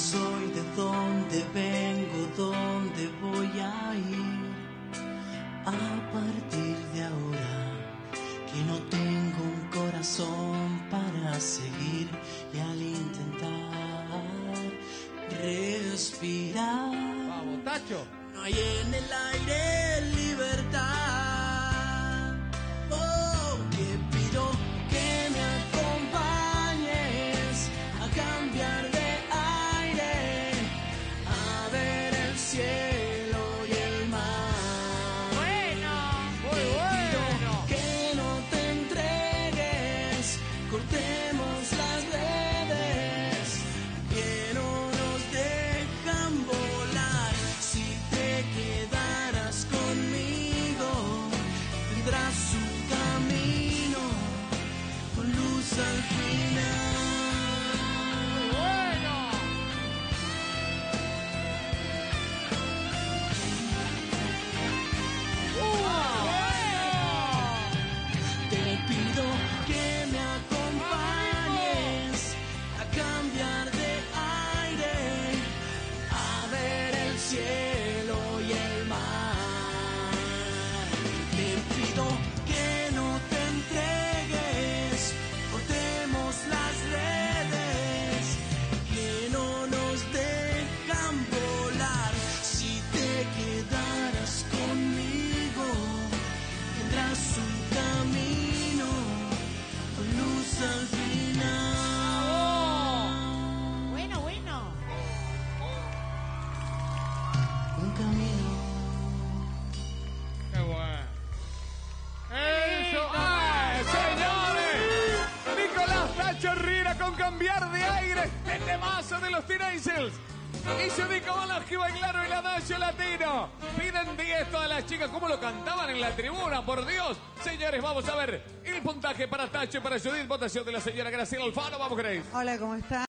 soy, de dónde vengo, dónde voy a ir. A partir de ahora, que no tengo un corazón para seguir, y al intentar respirar, vamos, Tacho, no hay en el aire libertad. Oh, que pido que me acompañes a cambiar de aire, a ver el cielo y el mar. Bueno, muy Te bueno. pido que no te entregues, cortemos las redes que no nos dejan volar. Si te quedaras conmigo, tendrás un camino con luz al final. Bueno. Te pido que me acompañes a cambiar de aire, a ver el cielo y el mar. Te pido que no te entregues, cortemos las redes que no nos dejan volar. Si te quedaras conmigo, tendrás un camino con luz al final. Bueno, bueno. Un camino. Qué bueno. Eso. ¡Ay, señores! Nicolás Tacho Herrera con Cambiar de Aire, el temazo de los Teenagers. Y se ubica Balasque Bailaro el adagio latino. Piden 10 todas las chicas. ¿Cómo lo cantaban en la tribuna? Por Dios. Señores, vamos a ver el puntaje para Tacho y para Judith. Votación de la señora Graciela Alfano. Vamos, Grace. Hola, ¿cómo están?